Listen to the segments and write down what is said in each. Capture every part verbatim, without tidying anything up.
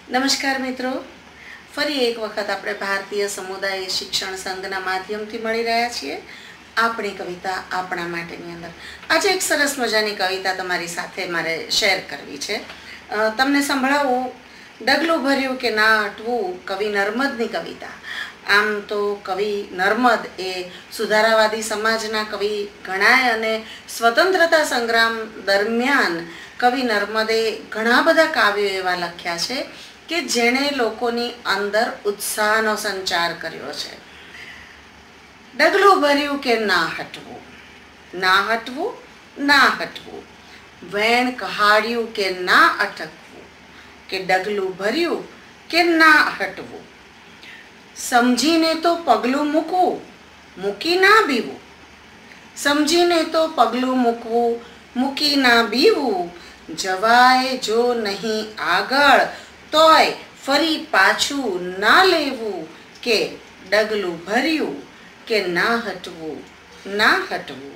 નમસ્કાર મિત્રો, ફરી એક વખત આપણે ભારતીય સમુદાય શિક્ષણ સંઘના માધ્યમથી મળી રહ્યા છીએ આપણી કવિતા આપણા માટેની અંદર. આજે એક સરસ મજાની કવિતા તમારી સાથે મારે શેર કરવી છે. તમને સંભળાવું ડગલું ભર્યું કે ના હટવું, કવિ નર્મદની કવિતા. આમ તો કવિ નર્મદ એ સુધારાવાદી સમાજના કવિ ગણાય અને સ્વતંત્રતા સંગ્રામ દરમિયાન કવિ નર્મદે ઘણા બધા કાવ્યો એવા લખ્યા છે કે જેણે લોકોની અંદર ઉત્સાહનો સંચાર કર્યો છે. ડગલું ભર્યું કે ના હટવું, ના હટવું, ના હટવું, વેણ કહાડ્યું કે ના અટકવું, કે ડગલું ભર્યું કે ના હટવું, સમજીને તો પગલું મૂકવું, મૂકી ના બીવું, સમજીને તો પગલું મૂકવું, મૂકી ના બીવું, જવાય જો નહીં આગળ તોય ફરી પાછું ના લેવું, કે ડગલું ભર્યું કે ના હટવું, ના હટવું.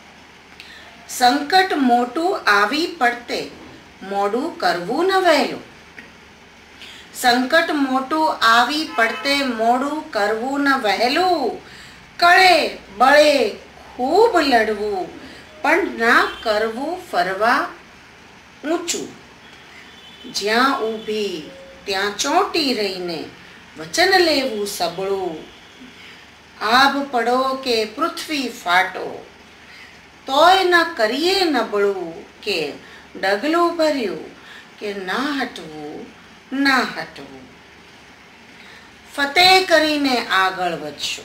સંકટ મોટું આવી પડતે મોડું કરવું ન વહેલું, સંકટ મોટું આવી પડતે મોડું કરવું ન વહેલું, કળે બળે ખૂબ લડવું પણ ના કરવું ફરવા ઊંચું, જ્યાં ઊભી ત્યાં ચોંટી રહીને વચન લેવું સબળું, આભ પડો કે પૃથ્વી ફાટો તોય ન કરીએ નબળું, કે ડગલું ભર્યું કે ના હટવું, ના હટવું. ફતેહ કરીને આગળ વધશું,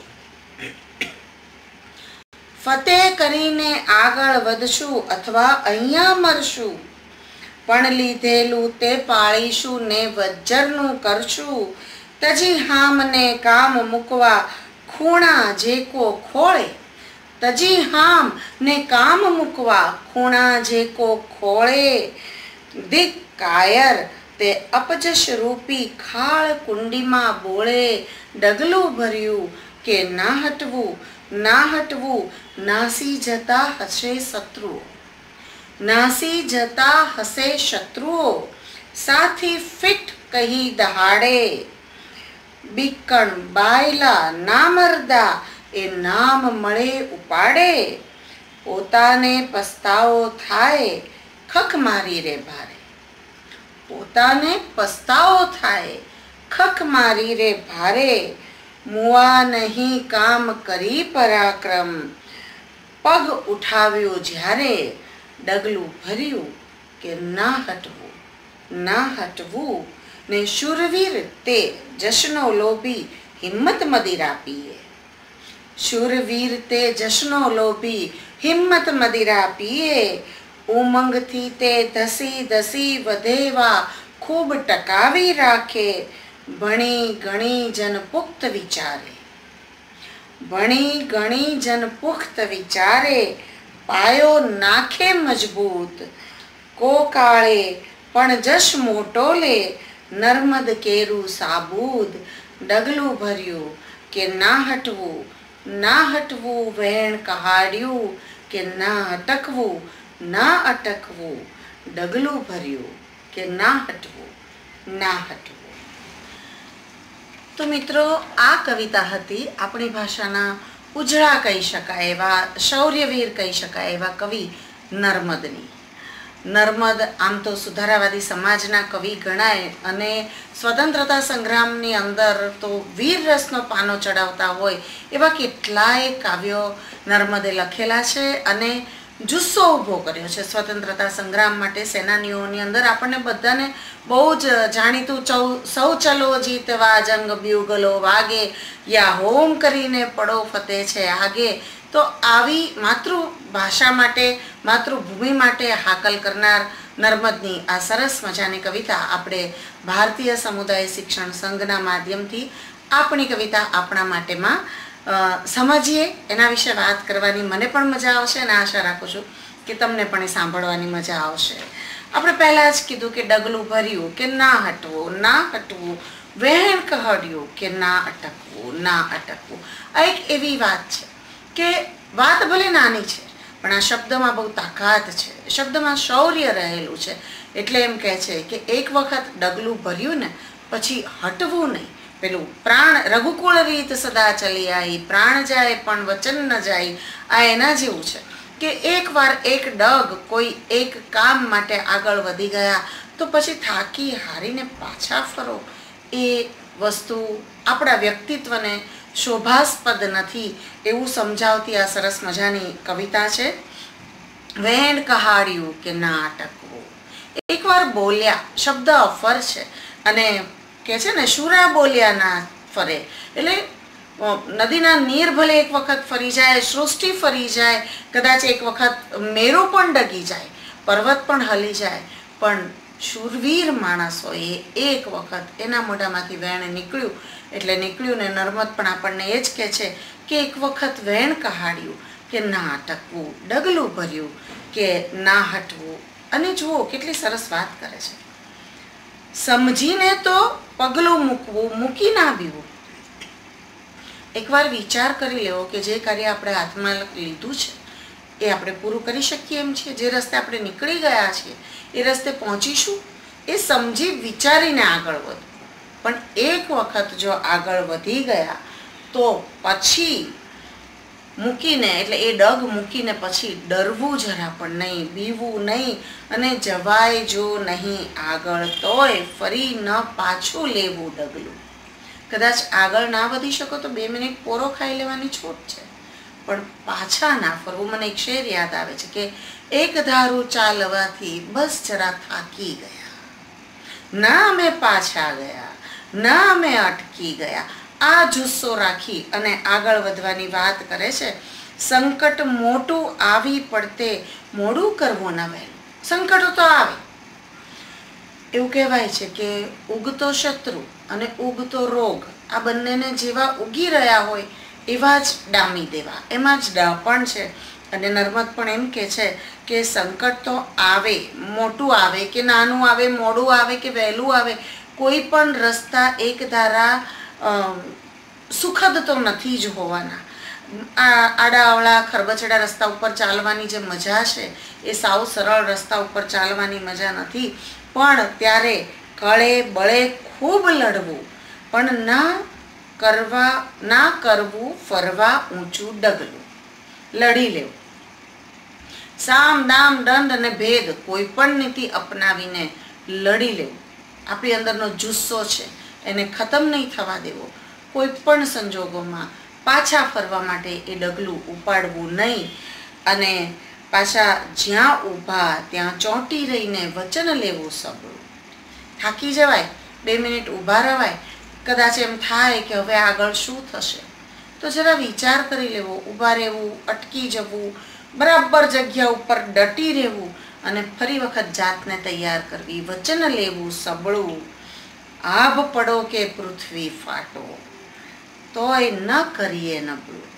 ફતેહ કરીને આગળ વધશું અથવા અહીંયા મરશું, પણ લીધેલું તે પાળીશું ને વજ્જરનું કરશું, તજી હામને કામ મૂકવા ખૂણા જેકો ખોળે, તજી હામ ને કામ મૂકવા ખૂણા જેકો ખોળે, દિક કાયર તે અપજશ રૂપી ખાળ કુંડીમાં બોળે, ડગલું ભર્યું કે ના હટવું, ના હટવું, નાસી જતા હશે શત્રુઓ, નાસી જતા હશે શત્રુઓ, સાથી ફિટ કહી દહાડે, બીકણ બાયલા ના મરદા એ નામ મળે ઉપાડે, પોતાને પસ્તાવો થાય ખખ મારી રે ભારે, પોતાને પસ્તાવો થાય ખખ મારી રે ભારે, મુવા નહીં કામ કરી પરાક્રમ, પગ ઉઠાવ્યો જ્યારે ડગલું ભર્યું કે ના હટવું, ના હટવું, ને શૂરવીર તે જશનો લોભી હિંમત મદિરા પીએ, શૂરવીર તે જશનો લોભી હિંમત મદિરા પીએ, ઉમંગથી તે ધસી ધસી વધેવા ખૂબ ટકાવી રાખે, ભણી ગણી જન પુખ્ત વિચારે, ભણી ગણી જન પુખ્ત વિચારે, પાયો નાખે મજબૂત, કો કાળે પણ જશ મોટો લે, નર્મદ કેરું સાબૂદ, ડગલું ભર્યું કે ના હટવું, ના હટવું, વેણ કહાડ્યું કે ના અટકવું, ના અટકવું, ડગલું ભર્યું કે ના હટવું, ના હટવું. તો મિત્રો, આ કવિતા હતી આપણી ભાષાના ઉજળા કહી શકાય એવા, શૌર્યવીર કહી શકાય એવા કવિ નર્મદની. નર્મદ આમ તો સુધારાવાદી સમાજના કવિ ગણાય અને સ્વતંત્રતા સંગ્રામની અંદર તો વીર રસનો પાનો ચડાવતા હોય એવા કેટલાય કાવ્યો નર્મદે લખેલા છે અને જુસ્સો ઊભો કર્યો છે સ્વતંત્રતા સંગ્રામ માટે. સેનાનીઓની અંદર આપણને બધાને બહુ જ જાણીતું ચૌ સૌ ચલો જીતવા જંગ બ્યુગલો વાગે, યા હોમ કરીને પડો ફતેહ છે આગે. તો આવી માતૃભાષા માટે, માતૃભૂમિ માટે હાકલ કરનાર નર્મદની આ સરસ મજાની કવિતા આપણે ભારતીય સમુદાય શિક્ષણ સંઘના માધ્યમથી આપણી કવિતા આપણા માટેમાં સમજીએ. એના વિશે વાત કરવાની મને પણ મજા આવશે અને આશા રાખું છું કે તમને પણ એ સાંભળવાની મજા આવશે. આપણે પહેલાં જ કીધું કે ડગલું ભર્યું કે ના હટવું, ના હટવું, વહેણ કહાડ્યું કે ના અટકવું, ના અટકવું. આ એક એવી વાત છે કે વાત ભલે નાની છે પણ આ શબ્દમાં બહુ તાકાત છે, શબ્દમાં શૌર્ય રહેલું છે. એટલે એમ કહે છે કે એક વખત ડગલું ભર્યું ને પછી હટવું નહીં. પેલું પ્રાણ રઘુકુળ રીત સદા ચલી આવી, પ્રાણ જાય પણ વચન ન જાય, આ એના જેવું છે કે એકવાર એક ડગ કોઈ એક કામ માટે આગળ વધી ગયા તો પછી થાકી હારીને પાછા ફરો, એ વસ્તુ આપણા વ્યક્તિત્વને શોભાસ્પદ નથી એવું સમજાવતી આ સરસ મજાની કવિતા છે. વેણ કહાડ્યું કે ના અટકવું. એકવાર બોલ્યા, શબ્દ અફર છે અને કે છે ને શુરા બોલ્યા ના ફરે. એટલે નદીના નીર ભલે એક વખત ફરી જાય, સૃષ્ટિ ફરી જાય, કદાચ એક વખત મેરો પણ ડગી જાય, પર્વત પણ હલી જાય, પણ શૂરવીર માણસોએ એક વખત એના મોઢામાંથી વેણ નીકળ્યું એટલે નીકળ્યું ને નર્મદ પણ આપણને એ જ કહે છે કે એક વખત વેણ કહાડ્યું કે ના અટકવું, ડગલું ભર્યું કે ના હટવું. અને જુઓ કેટલી સરસ વાત કરે છે, સમજીને તો પગલું મૂકવું, મૂકી ના બીવું. એકવાર વિચાર કરી લેવો કે જે કાર્ય આપણે હાથમાં લીધું છે એ આપણે પૂરું કરી શકીએ એમ છીએ, જે રસ્તે આપણે નીકળી ગયા છીએ એ રસ્તે પહોંચીશું, એ સમજી વિચારીને આગળ વધવું. પણ એક વખત જો આગળ વધી ગયા તો પછી મૂકીને, એટલે એ ડગ મૂકીને પછી ડરવું જરા પણ નહીં, બીવું નહીં, અને જવાય જો નહીં આગળ તોય ફરી ન પાછું લેવું ડગલું. કદાચ આગળ ના વધી શકો તો બે મિનિટ પોરો ખાઈ લેવાની છૂટ છે, પણ પાછા ના ફરવું. મને એક શેર યાદ આવે છે કે એક ધારું ચાલવાથી બસ જરા થાકી ગયા, ના અમે પાછા ગયા, ના અમે અટકી ગયા. આ જુસ્સો રાખી અને આગળ વધવાની વાત કરે છે. સંકટ મોટું આવી પડતે મોડું કરવું ન વહેલું. સંકટો તો આવે, એવું કહેવાય છે કે ઉગતો શત્રુ અને ઉગતો રોગ આ બંનેને જેવા ઉગી રહ્યા હોય એવા જ ડામી દેવા, એમાં જ ડાપણ છે. અને નર્મદ પણ એમ કહે છે કે સંકટ તો આવે, મોટું આવે કે નાનું આવે, મોડું આવે કે વહેલું આવે, કોઈ પણ રસ્તા એક ધારા સુખદ તો નથી જ હોવાના. આ આડાઅવળા ખરબચડા રસ્તા ઉપર ચાલવાની જે મજા છે એ સાવ સરળ રસ્તા ઉપર ચાલવાની મજા નથી. પણ ત્યારે કળે બળે ખૂબ લડવું, પણ ના કરવા ના કરવું ફરવા ઊંચું ડગલું, લડી લેવું. સામ દામ દંડ અને ભેદ કોઈ પણ નીતિ અપનાવીને લડી લેવું. આપણી અંદરનો જુસ્સો છે એને ખતમ નહીં થવા દેવો. કોઈ પણ સંજોગોમાં પાછા ફરવા માટે એ ડગલું ઉપાડવું નહીં. અને પાછા જ્યાં ઊભા ત્યાં ચોંટી રહીને વચન લેવું સબળું. થાકી જવાય, બે મિનિટ ઊભા રવાય, કદાચ એમ થાય કે હવે આગળ શું થશે, તો જરા વિચાર કરી લેવો, ઊભા રહેવું, અટકી જવું, બરાબર જગ્યા ઉપર ડટી રહેવું અને ફરી વખત જાતને તૈયાર કરવી, વચન લેવું સબળું. આભ પડો કે પૃથ્વી ફાટો તોય ન કરીએ નબળું.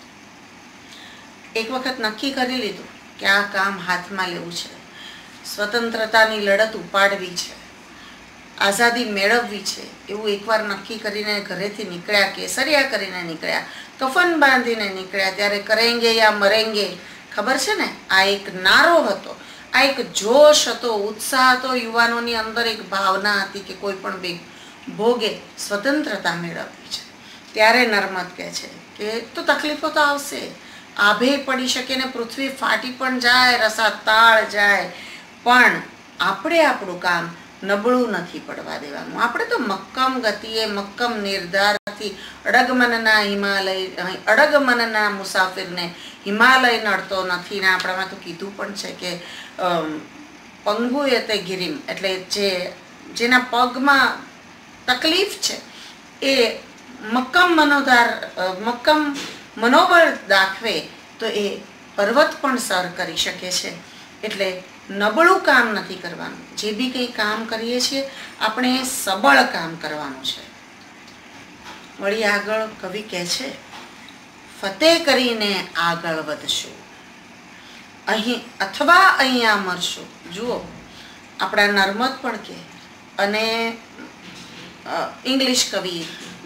એક વખત નક્કી કરી લીધું કે આ કામ હાથમાં લેવું છે, સ્વતંત્રતાની લડત ઉપાડવી છે, આઝાદી મેળવવી છે, એવું એકવાર નક્કી કરીને ઘરેથી નીકળ્યા, કેસરિયા કરીને નીકળ્યા, કફન બાંધીને નીકળ્યા, ત્યારે કરેંગે યા મરેંગે, ખબર છે ને, આ એક નારો હતો, આ એક જોશ હતો, ઉત્સાહ હતો, યુવાનોની અંદર એક ભાવના હતી કે કોઈ પણ બે ભોગે સ્વતંત્રતા મેળવવી છે. ત્યારે નર્મદ કહે છે કે તો તકલીફો તો આવશે, આભે પડી શકે ને પૃથ્વી ફાટી પણ જાય, રસા તાળ જાય, પણ આપણે આપણું કામ નબળું નથી પડવા દેવાનું. આપણે તો મક્કમ ગતિએ, મક્કમ નિર્ધારથી અડગમનના હિમાલય અડગમનના મુસાફિરને હિમાલય નડતો નથી. ને આપણામાં તો કીધું પણ છે કે પંગુ એ તે ગિરિમ, એટલે જે જેના પગમાં તકલીફ છે એ મક્કમ મનોધાર મક્કમ મનોબળ દાખવે તો એ પર્વત પણ સર કરી શકે છે. એટલે નબળું કામ નથી કરવાનું. જે બી કંઈ કામ કરીએ છીએ આપણે સબળ કામ કરવાનું છે. વળી આગળ કવિ કહે છે, ફતેહ કરીને આગળ વધશું, અહીં અથવા અહીંયા મરશું. જુઓ, આપણા નર્મદ પણ કહે અને ઇંગ્લિશ કવિ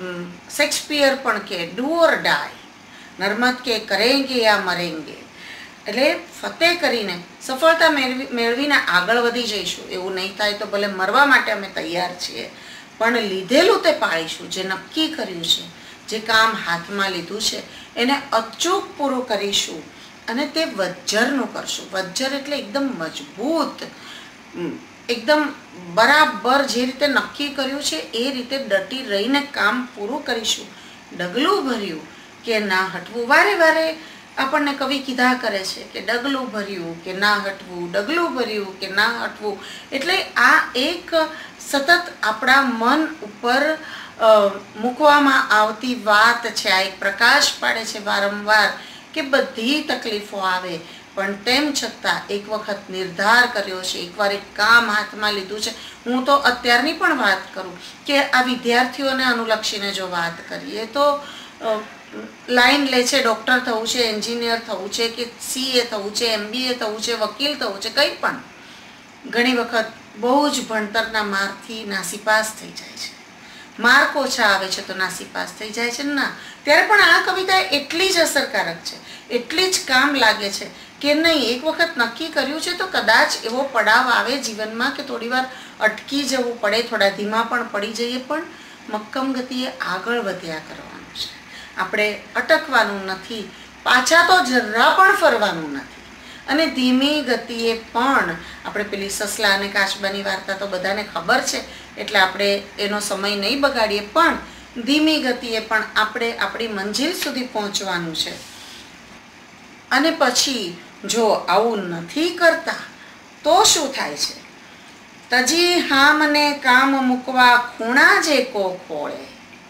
શેક્સપિયર પણ કહે ડુ ઓર ડાય. નર્મદ કે કરેંગે યા મરેંગે. એટલે ફતેહ કરીને સફળતા મેળવી મેળવીને આગળ વધી જઈશું. એવું નહીં થાય તો ભલે મરવા માટે અમે તૈયાર છીએ, પણ લીધેલું તે પાળીશું. જે નક્કી કર્યું છે, જે કામ હાથમાં લીધું છે એને અચૂક પૂરું કરીશું અને તે વજ્જરનું કરશું. વજ્જર એટલે એકદમ મજબૂત, એકદમ બરાબર જે રીતે નક્કી કર્યું છે એ રીતે ડટી રહીને કામ પૂરું કરીશું. ડગલું ભર્યું કે ના હટવું. વારે વારે આપણને કવિ કીધા કરે છે કે ડગલું ભર્યું કે ના હટવું, ડગલું ભર્યું કે ના હટવું. એટલે આ એક સતત આપણા મન ઉપર મૂકવામાં આવતી વાત છે. આ એક પ્રકાશ પાડે છે વારંવાર કે બધી તકલીફો આવે પણ તેમ છતાં એક વખત નિર્ધાર કર્યો છે, એકવાર એક કામ હાથમાં લીધું છે. હું તો અત્યારની પણ વાત કરું કે આ વિદ્યાર્થીઓને અનુલક્ષીને જો વાત કરીએ તો લાઈન લે છે, ડૉક્ટર થવું છે, એન્જિનિયર થવું છે કે સીએ થવું છે, એમબીએ થવું છે, વકીલ થવું છે, કંઈ પણ. ઘણી વખત બહુ જ ભણતરના મારથી નાસીપાસ થઈ જાય છે. માર્ક ઓછા આવે છે તો નાસીપાસ થઈ જાય છે. ના, ત્યારે પણ આ કવિતા એટલી જ અસરકારક છે, એટલી જ કામ લાગે છે કે નહીં, એક વખત નક્કી કર્યું છે તો કદાચ એવો પડાવ આવે જીવનમાં કે થોડી વાર અટકી જવું પડે, થોડા ધીમા પણ પડી જઈએ, પણ મક્કમ ગતિએ આગળ વધ્યા કરવાનું છે. આપણે અટકવાનું નથી, પાછા તો જરા પણ ફરવાનું નથી. અને ધીમી ગતિએ પણ આપણે પેલી સસલા અને કાચબાની વાર્તા તો બધાને ખબર છે એટલે આપણે એનો સમય નહીં બગાડીએ, પણ ધીમી ગતિએ પણ આપણે આપણી મંજિલ સુધી પહોંચવાનું છે. અને પછી જો આવું નથી કરતા તો શું થાય છે? તજી હામને કામ મૂકવા ખૂણા જે કો ખોળે.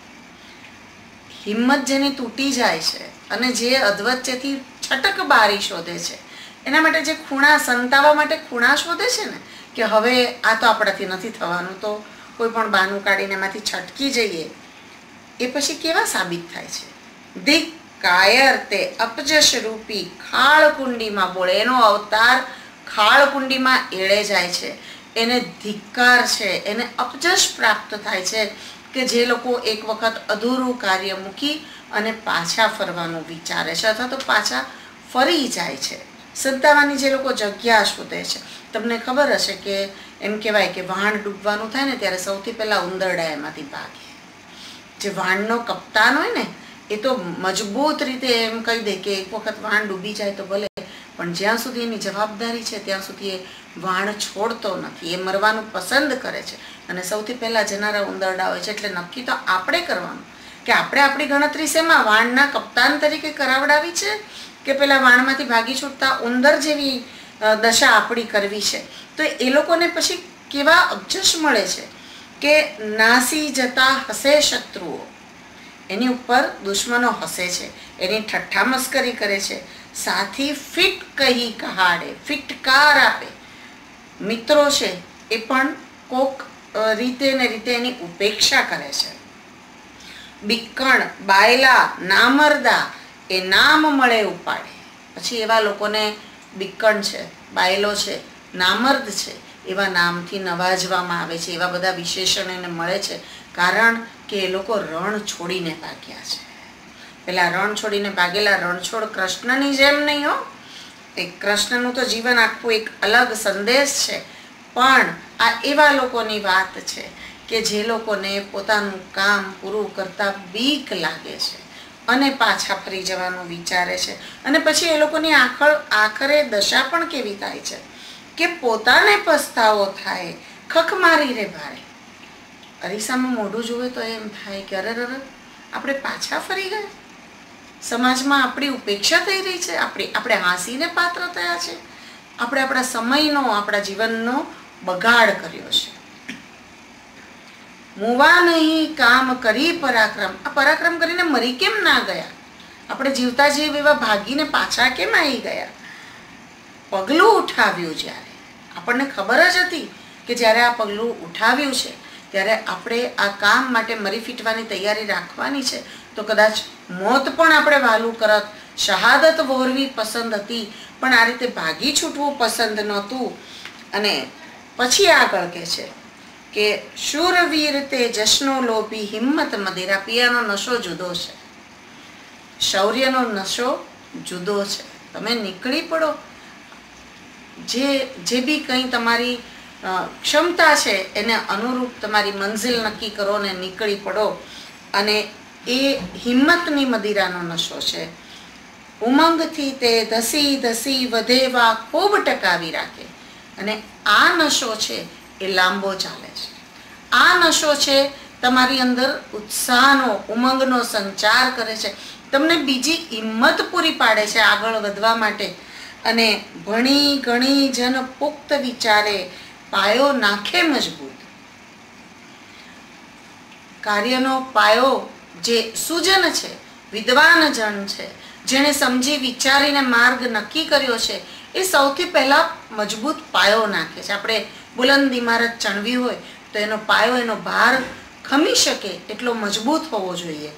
હિંમત જેની તૂટી જાય છે અને જે અધવચ્ચેથી છટક બારી શોધે છે, એના માટે જે ખૂણા સંતાવા માટે ખૂણા શોધે છે ને કે હવે આ તો આપણાથી નથી થવાનું, તો કોઈ પણ બહાનું કાઢીને એમાંથી છટકી જઈએ, એ પછી કેવા સાબિત થાય છે? દિક કાયર તે અપજશ રૂપી ખાળકુંડીમાં બોળે. એનો અવતાર ખાળકુંડીમાં એળે જાય છે, એને ધિક્કાર છે, એને અપજશ પ્રાપ્ત થાય છે કે જે લોકો એક વખત અધૂરું કાર્ય મૂકી અને પાછા ફરવાનું વિચારે છે અથવા તો પાછા ફરી જાય છે. સંતાવાની જે લોકો જગ્યા શોધે છે, તમને ખબર હશે કે એમ કહેવાય કે વહાણ ડૂબવાનું થાય ને ત્યારે સૌથી પહેલાં ઉંદરડા એમાંથી ભાગે. જે વહાણનો કપ્તાન હોય ને એ તો મજબૂત રીતે એમ કહી દે કે એક વખત વહાણ ડૂબી જાય તો ભલે, પણ જ્યાં સુધી એની જવાબદારી છે ત્યાં સુધી એ વહાણ છોડતો નથી. એ મરવાનું પસંદ કરે છે અને સૌથી પહેલાં જનારા ઉંદરડા હોય છે. એટલે નક્કી તો આપણે કરવાનું કે આપણે આપણી ગણતરી શેમાં, વાણના કપ્તાન તરીકે કરાવડાવી છે કે પેલા વાણમાંથી ભાગી છૂટતા ઉંદર જેવી દશા આપણી કરવી છે. તો એ લોકોને પછી કેવા અબજશ મળે છે કે નાસી જતા હસે શત્રુઓ, એની ઉપર દુશ્મનો હસે છે, એની ઠઠ્ઠા મસ્કરી કરે છે, સાથી ફિટ કહી કહાડે, ફિટકાર આપે. મિત્રો છે એ પણ કોક રીતે ને રીતે એની ઉપેક્ષા કરે છે. બિક્કણ બાયલા નામરદા એ નામ મળે ઉપાડે. પછી એવા લોકોને બિક્કણ છે, બાયલો છે, નામર્દ છે એવા નામથી નવાજવામાં આવે છે, એવા બધા વિશેષણ એને મળે છે, કારણ કે એ લોકો રણ છોડીને ભાગ્યા છે. પેલા રણ છોડીને ભાગેલા રણછોડ કૃષ્ણની જેમ નહીં હો, એ કૃષ્ણનું તો જીવન આખું એક અલગ સંદેશ છે, પણ આ એવા લોકોની વાત છે કે જે લોકોને પોતાનું કામ પૂરું કરતા બીક લાગે છે અને પાછા ફરી જવાનું વિચારે છે. અને પછી એ લોકોની આખર આખરે દશા પણ કેવી થાય છે કે પોતાને પસ્તાવો થાય, ખખ મારી રે ભારે. અરીસામાં મોઢું જુએ તો એમ થાય કે અરે અરે આપણે પાછા ફરી ગયા, સમાજમાં આપણી ઉપેક્ષા થઈ રહી છે, આપણી આપણે હાંસીને પાત્ર થયા છે, આપણે આપણા સમયનો, આપણા જીવનનો બગાડ કર્યો છે. મુવા નહીં કામ કરી પરાક્રમ. આ પરાક્રમ કરીને મરી કેમ ના ગયા? આપણે જીવતા જીવ એવા ભાગીને પાછા કેમ આવી ગયા? પગલું ઉઠાવ્યું જ્યારે, આપણને ખબર જ હતી કે જ્યારે આ પગલું ઉઠાવ્યું છે ત્યારે આપણે આ કામ માટે મરી ફીટવાની તૈયારી રાખવાની છે, તો કદાચ મોત પણ આપણે વહાલું કરત, શહાદત વહોરવી પસંદ હતી, પણ આ રીતે ભાગી છૂટવું પસંદ નહોતું. અને પછી આગળ કહે છે કે શૂરવીર તે જશનો લોભી હિંમત મદિરા. પિયાનો નશો જુદો છે, શૌર્યનો નશો જુદો છે. તમે નીકળી પડો. જે જે બી કંઈ તમારી ક્ષમતા છે એને અનુરૂપ તમારી મંઝિલ નક્કી કરો ને નીકળી પડો. અને એ હિંમતની મદિરાનો નશો છે. ઉમંગથી તે ધસી ધસી વધેવા ખૂબ ટકાવી રાખે. અને આ નશો છે એ લાંબો ચાલે છે. આ નશો છે તમારી અંદર ઉત્સાહનો ઉમંગનો સંચાર કરે છે, તમને બીજી હિંમત પૂરી પાડે છે આગળ વધવા માટે. અને ભણી ગણી જન પુખ્ત વિચારે પાયો નાખે મજબૂત. કાર્યનો પાયો જે સુજન છે, વિદ્વાન જન છે, જેણે સમજી વિચારીને માર્ગ નક્કી કર્યો છે, એ સૌથી પહેલા મજબૂત પાયો નાખે છે. આપણે બુલંદ ઇમારત ચણવી હોય તો એનો પાયો, એનો ભાર ખમી શકે એટલો મજબૂત હોવો જોઈએ.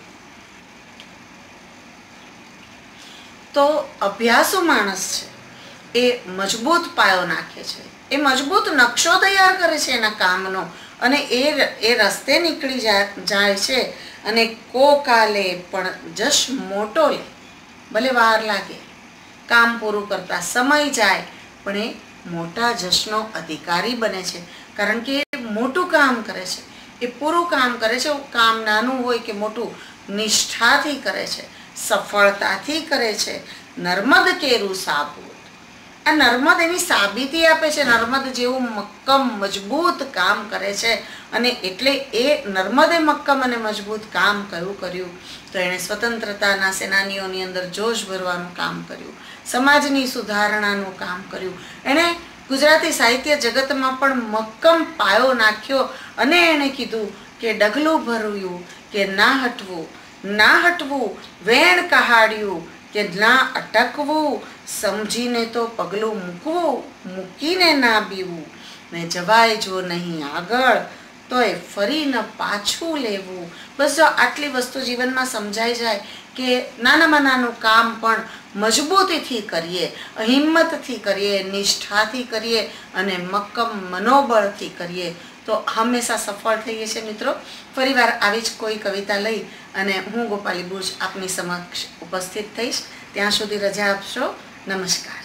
તો અભ્યાસુ માણસ છે એ મજબૂત પાયો નાખે છે, એ મજબૂત નકશો તૈયાર કરે છે એના કામનો, અને એ એ રસ્તે નીકળી જાય છે. અને કોકાલે પણ જશ મોટો લે, ભલે વાર લાગે, કામ પૂરું કરતા સમય જાય, પણ એ મોટા જશનો અધિકારી બને છે. કારણ કે એ મોટું કામ કરે છે, એ પૂરું કામ કરે છે. કામ નાનું હોય કે મોટું, નિષ્ઠાથી કરે છે, સફળતાથી કરે છે. નર્મદ કેરું સાબુત, આ નર્મદ એની સાબિતી આપે છે. નર્મદ જેવું મક્કમ મજબૂત કામ કરે છે. અને એટલે એ નર્મદે મક્કમ અને મજબૂત કામ કયું કર્યું? તો એણે સ્વતંત્રતાના સેનાનીઓની અંદર જોશ ભરવાનું કામ કર્યું, સમાજની સુધારણાનું કામ કર્યું. એણે ગુજરાતી સાહિત્ય જગતમાં પણ મક્કમ પાયો નાખ્યો. અને એણે કીધું કે ડગલું ભર્યું કે ના હટવું, ના હટવું વેણ કહાડ્યું કે ના અટકવું, સમજીને તો પગલું મૂકવું, મૂકીને ના બીવું, ને જવાય જો નહીં આગળ તોય ફરી ન પાછું લેવું. બસ જો આટલી વસ્તુ જીવનમાં સમજાઈ જાય કે નાનામાં નાનું કામ પણ મજબૂતીથી કરીએ, હિંમતથી કરીએ, નિષ્ઠાથી કરીએ અને મક્કમ મનોબળથી કરીએ તો હંમેશા સફળ થઈએ છીએ. મિત્રો, ફરીવાર આવી જ કોઈ કવિતા લઈ અને હું ગોપાલી બુચ આપની સમક્ષ ઉપસ્થિત થઈશ. ત્યાં સુધી રજા આપશો. નમસ્કાર.